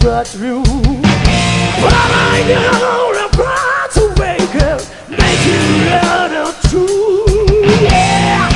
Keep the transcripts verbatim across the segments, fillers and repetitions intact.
but true. But I know I'm proud to wake up, make you real and true. Yeah.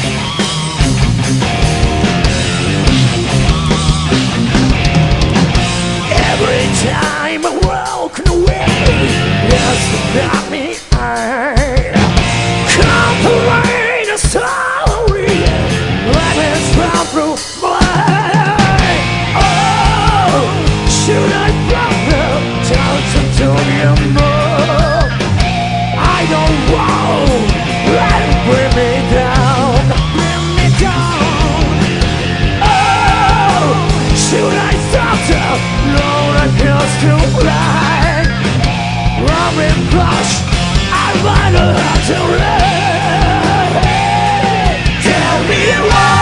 Every time I walk away, yes, about me, I come to rain a story. Life is found through my life. Oh, should I bother? Don't to you more. I don't want let it bring me down, bring me down. Oh, should I stop to Lord, I feels too right. Robin Crush, I might have to run. Tell me why.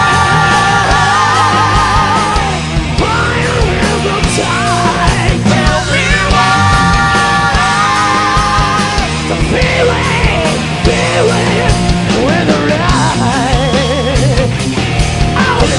Why am I time? Tell me why. The feeling, feeling with the right. Out.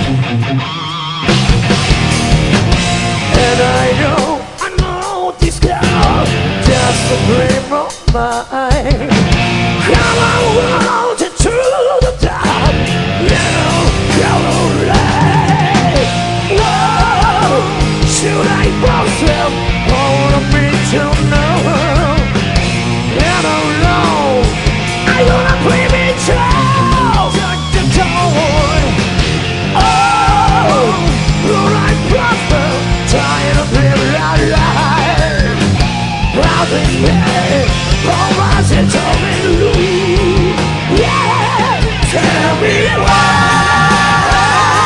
And I know, I know this girl just a dream of mine. Come on, round it to the top, little yellow light. Whoa, should I bounce them? Wanna me to know? I don't know. I wanna play me child, like the toy. Oh, Lord, I prosper, tired of living our life. Proud to pay, all my sins are in blue. Yeah, tell me why.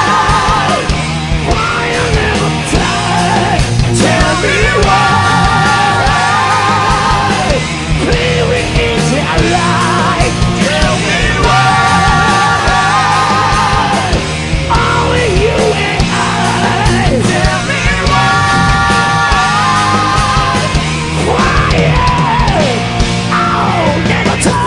Why I never die. Tell me why. Clearing into our life. Tell me why. Only you and I. Tell me why. Why? Yeah. Oh, never die.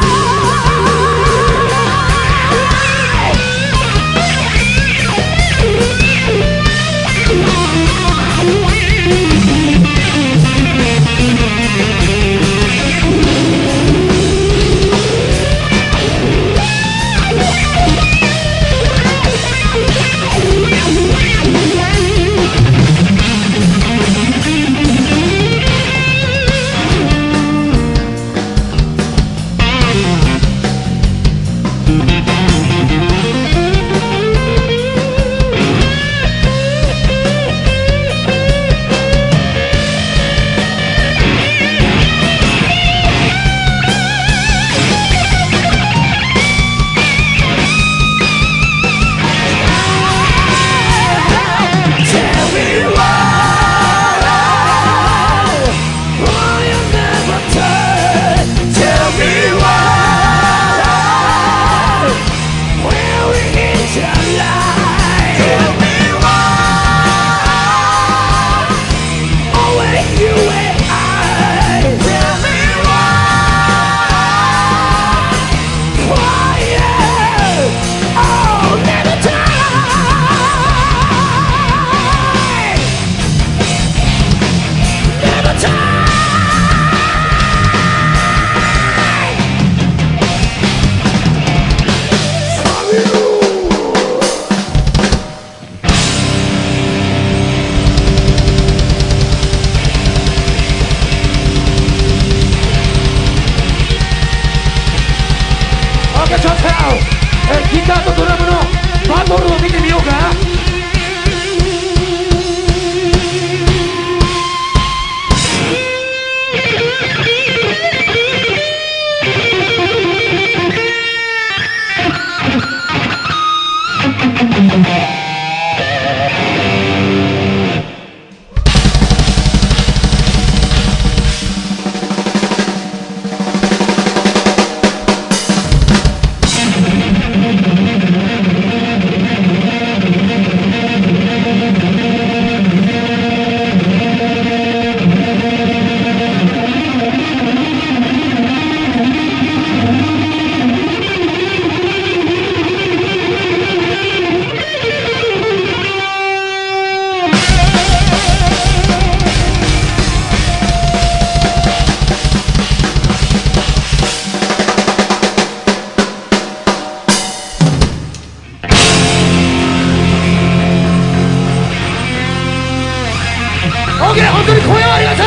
OK 本当に声をありがとう